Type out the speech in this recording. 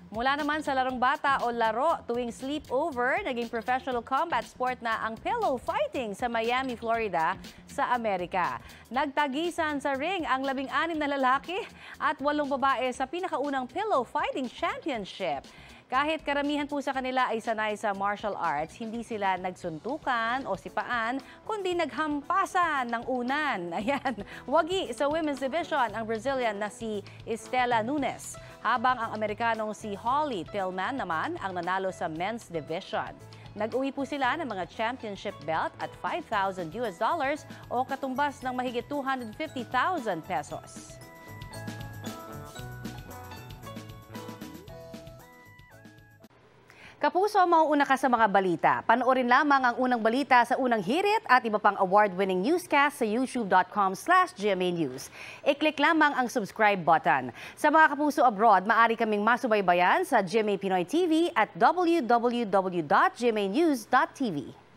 Mula naman sa larong bata o laro tuwing sleepover, naging professional combat sport na ang pillow fighting sa Miami, Florida sa Amerika. Nagtagisan sa ring ang 16 na lalaki at 8 babae sa pinakaunang pillow fighting championship. Kahit karamihan po sa kanila ay sanay sa martial arts, hindi sila nagsuntukan o sipaan, kundi naghampasan ng unan. Ayan, wagi sa women's division ang Brazilian na si Estela Nunes, habang ang Amerikanong si Holly Tillman naman ang nanalo sa men's division. Nag-uwi po sila ng mga championship belt at $5,000 o katumbas ng mahigit 250,000 pesos. Kapuso, mauuna ka sa mga balita. Panoorin lamang ang unang balita sa unang hirit at iba pang award-winning newscast sa youtube.com/GMA News. I-click lamang ang subscribe button. Sa mga kapuso abroad, maaari kaming masubaybayan sa GMA Pinoy TV at www.gmanews.tv.